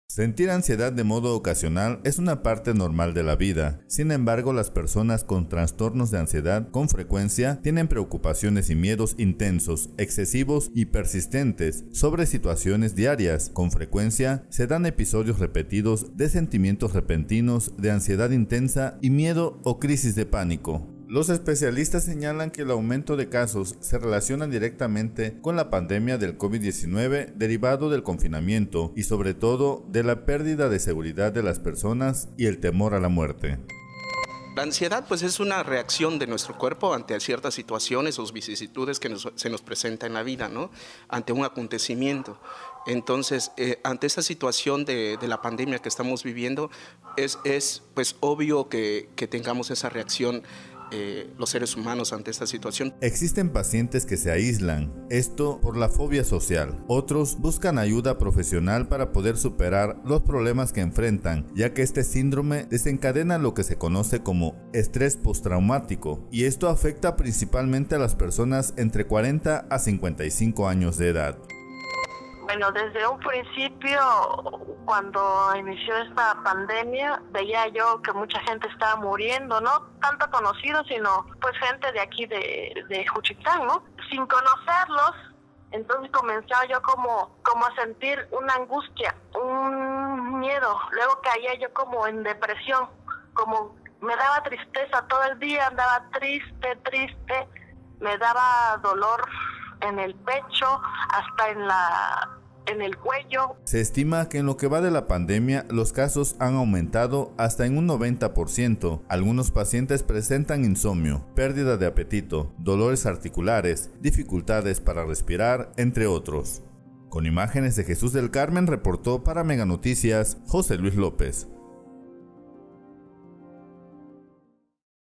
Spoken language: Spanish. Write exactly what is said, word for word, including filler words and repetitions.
Sentir ansiedad de modo ocasional es una parte normal de la vida. Sin embargo, las personas con trastornos de ansiedad con frecuencia tienen preocupaciones y miedos intensos, excesivos y persistentes sobre situaciones diarias. Con frecuencia se dan episodios repetidos de sentimientos repentinos de ansiedad intensa y miedo o crisis de pánico. Los especialistas señalan que el aumento de casos se relaciona directamente con la pandemia del COVID diecinueve derivado del confinamiento y sobre todo de la pérdida de seguridad de las personas y el temor a la muerte. La ansiedad pues es una reacción de nuestro cuerpo ante ciertas situaciones o vicisitudes que nos, se nos presenta en la vida, ¿no? Ante un acontecimiento. Entonces, eh, ante esta situación de, de la pandemia que estamos viviendo, es, es pues obvio que, que tengamos esa reacción Eh, los seres humanos ante esta situación. Existen pacientes que se aíslan, esto por la fobia social. Otros buscan ayuda profesional para poder superar los problemas que enfrentan, ya que este síndrome desencadena lo que se conoce como estrés postraumático, y esto afecta principalmente a las personas entre cuarenta a cincuenta y cinco años de edad. Bueno, desde un principio, cuando inició esta pandemia, veía yo que mucha gente estaba muriendo, no tanto conocidos, sino pues gente de aquí de, de Juchitán, ¿no? Sin conocerlos, entonces comenzaba yo como, como a sentir una angustia, un miedo. Luego caía yo como en depresión, como me daba tristeza todo el día, andaba triste, triste, me daba dolor en el pecho, hasta en la en el cuello. Se estima que en lo que va de la pandemia los casos han aumentado hasta en un noventa por ciento. Algunos pacientes presentan insomnio, pérdida de apetito, dolores articulares, dificultades para respirar, entre otros. Con imágenes de Jesús del Carmen reportó para Mega Noticias José Luis López.